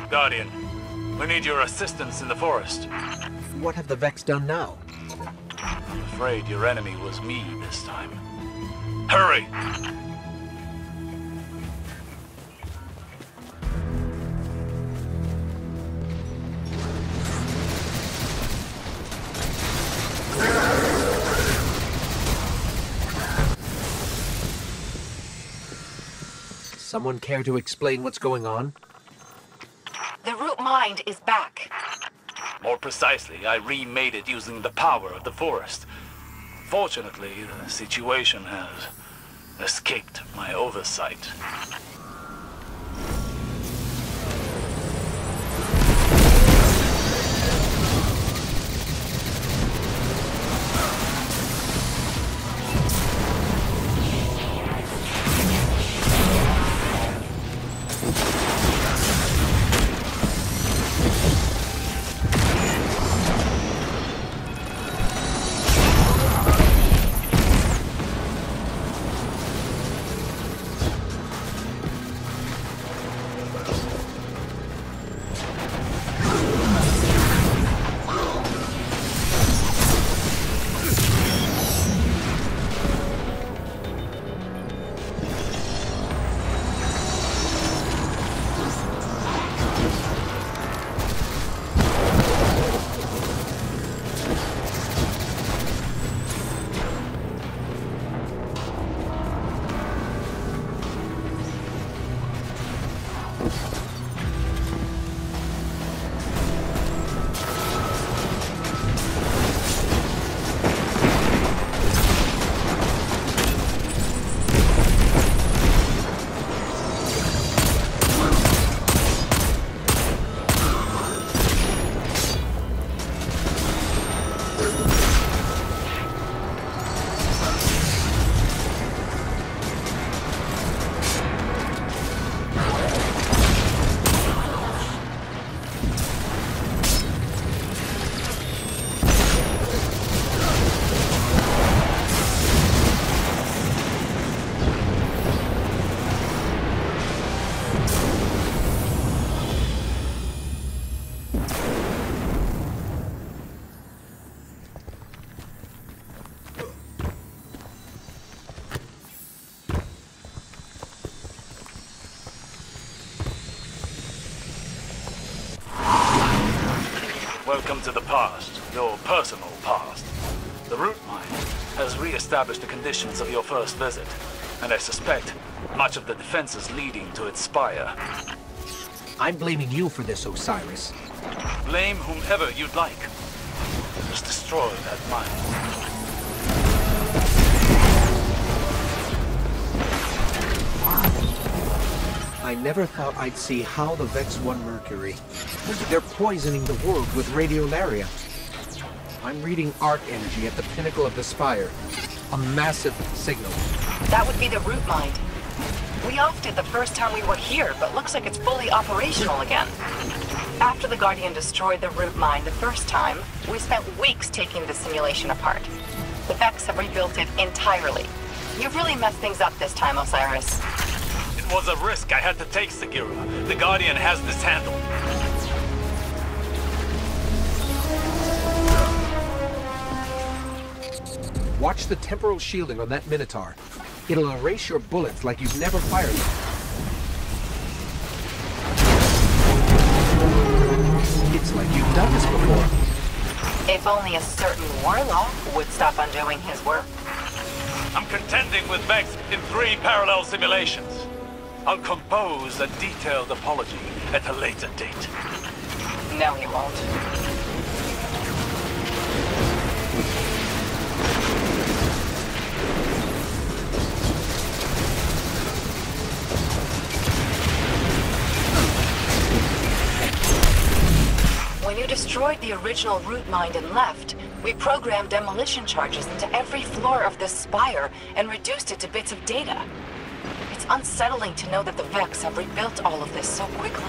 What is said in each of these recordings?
Guardian. We need your assistance in the forest. What have the Vex done now? I'm afraid your enemy was me this time. Hurry! Someone care to explain what's going on? The root mind is back. More precisely, I remade it using the power of the forest. Fortunately, the situation has escaped my oversight. Welcome to the past, your personal past. The root mind has re-established the conditions of your first visit, and I suspect much of the defenses leading to its spire. I'm blaming you for this, Osiris. Blame whomever you'd like. Just destroy that mind. I never thought I'd see how the Vex won Mercury. They're poisoning the world with radiolaria. I'm reading arc energy at the pinnacle of the spire. A massive signal. That would be the root mind. We offed it the first time we were here, but looks like it's fully operational again. After the Guardian destroyed the root mind the first time, we spent weeks taking the simulation apart. The Vex have rebuilt it entirely. You've really messed things up this time, Osiris. It was a risk I had to take, Sagira. The Guardian has this handled. Watch the temporal shielding on that Minotaur. It'll erase your bullets like you've never fired them. It's like you've done this before. If only a certain warlock would stop undoing his work. I'm contending with Vex in 3 parallel simulations. I'll compose a detailed apology at a later date. No, he won't. When you destroyed the original root mind and left, we programmed demolition charges into every floor of this spire and reduced it to bits of data. It's unsettling to know that the Vex have rebuilt all of this so quickly.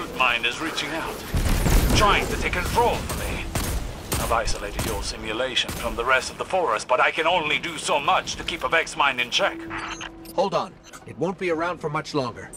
root mind is reaching out, trying to take control from me. I've isolated your simulation from the rest of the forest, but I can only do so much to keep a Vex mind in check. Hold on. It won't be around for much longer.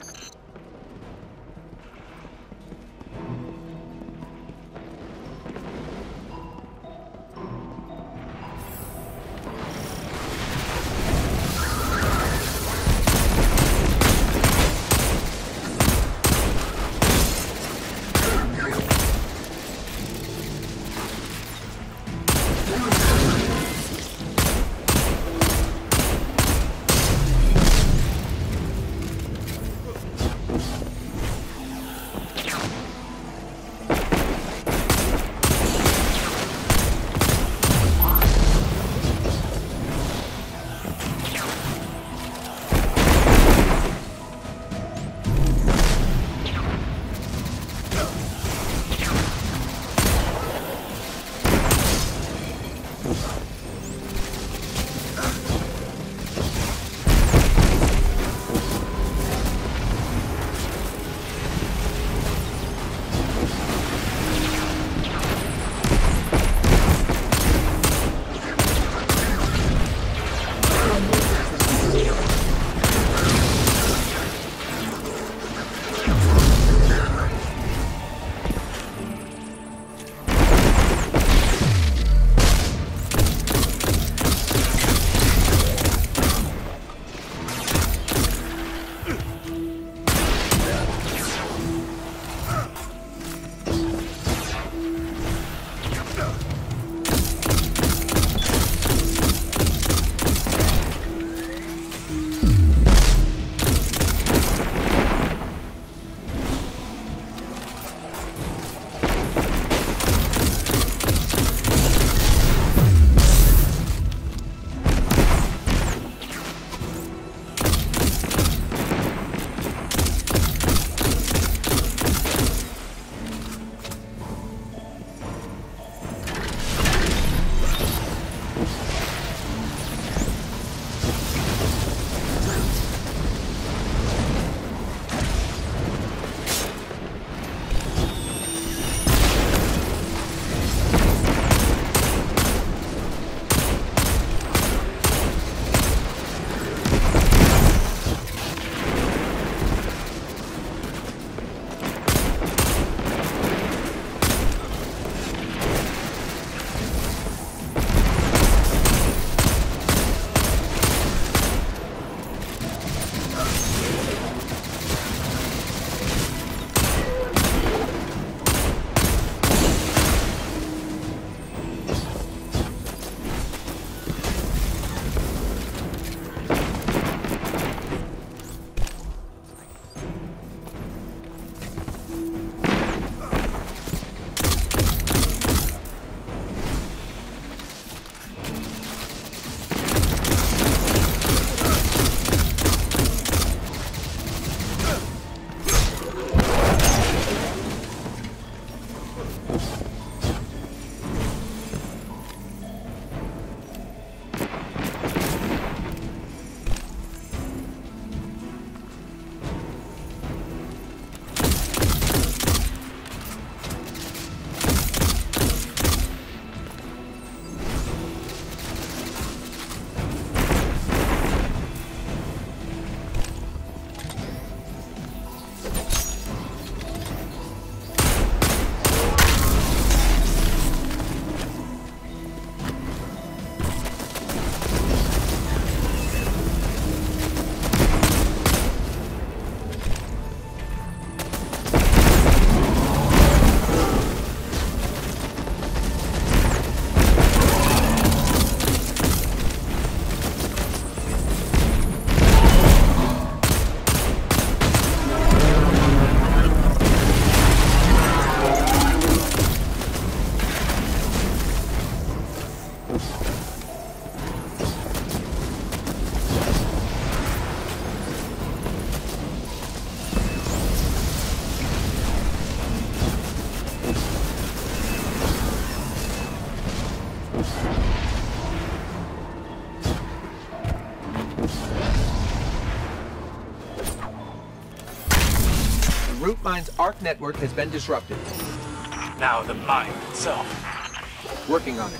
Mind's ARC network has been disrupted. Now the mind itself. Working on it.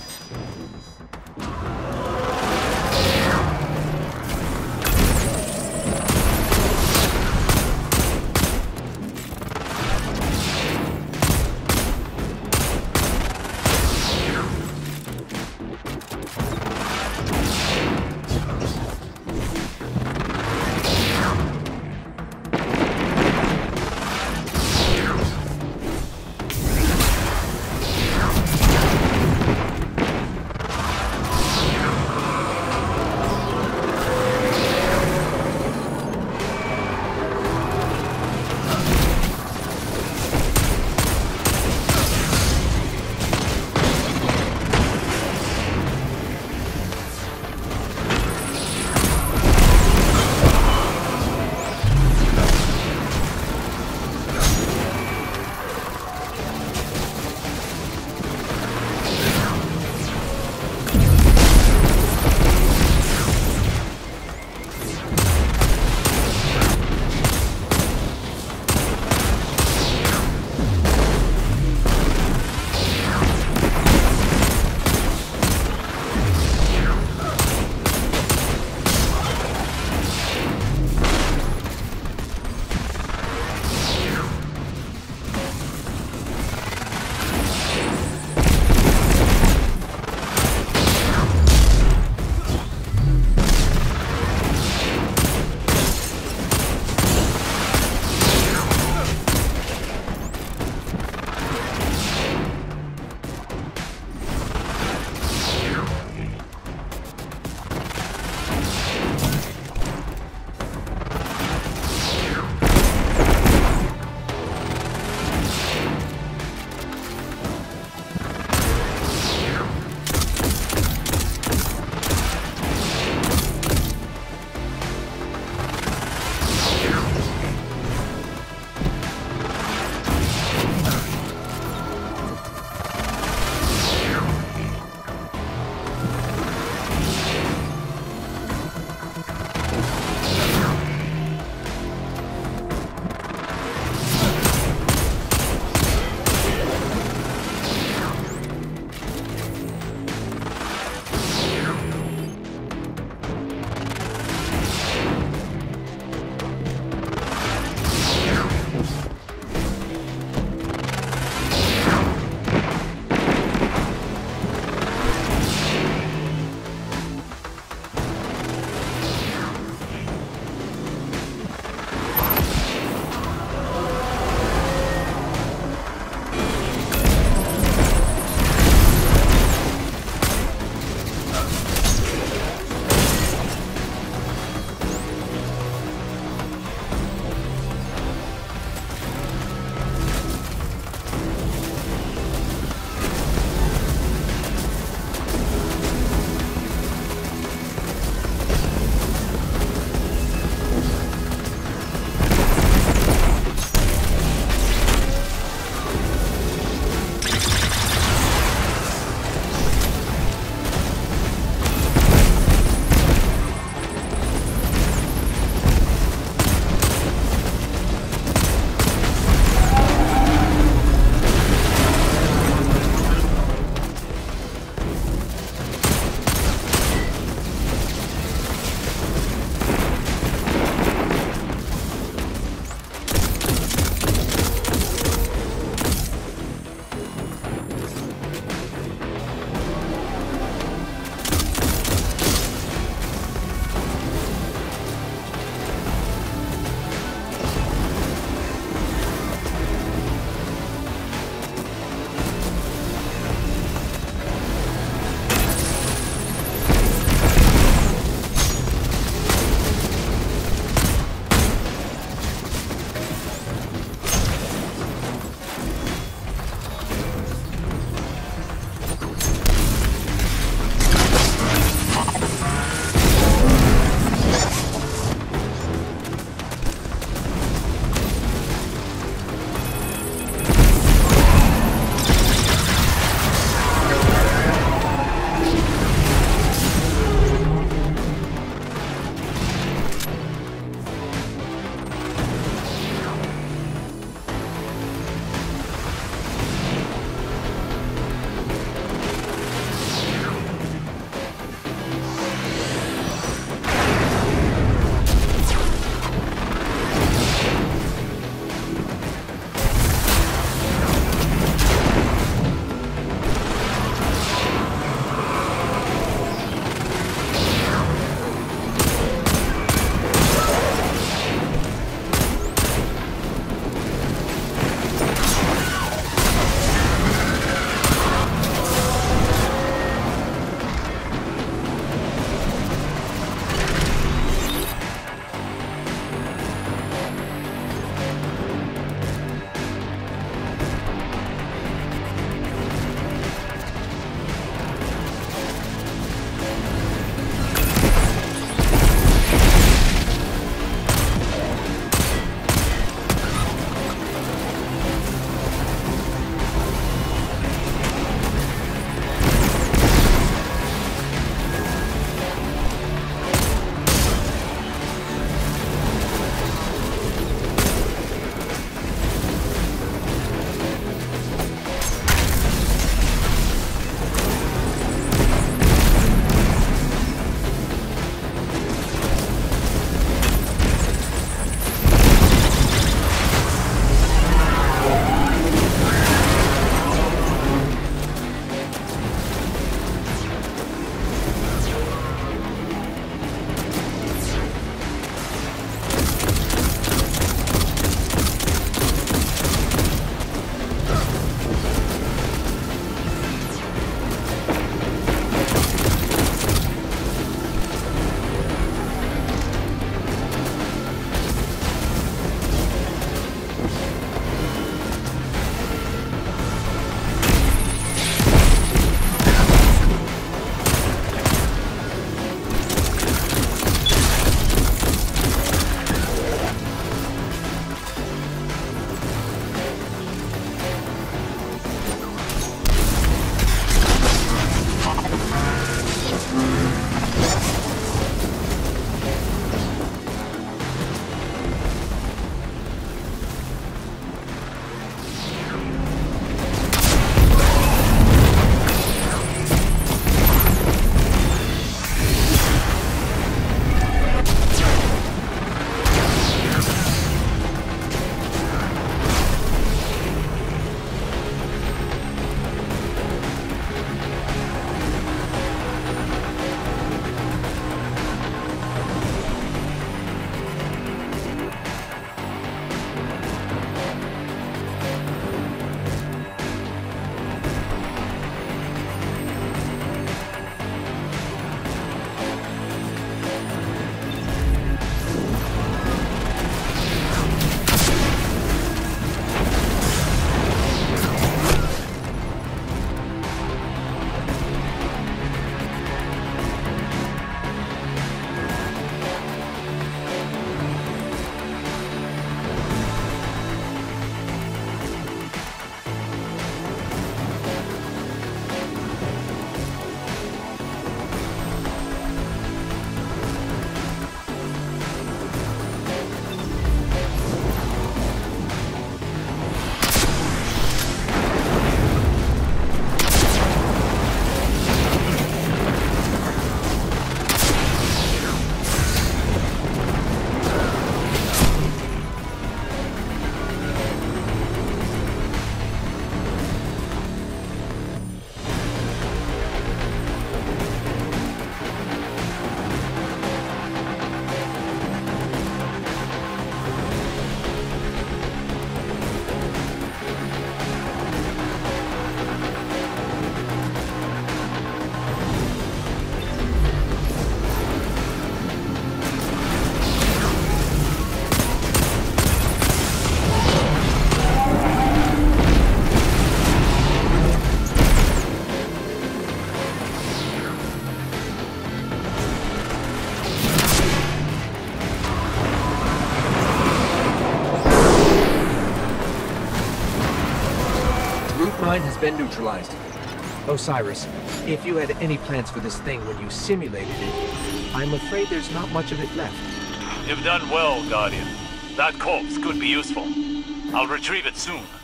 mine has been neutralized. Osiris, if you had any plans for this thing when you simulated it, I'm afraid there's not much of it left. You've done well, Guardian. That corpse could be useful. I'll retrieve it soon.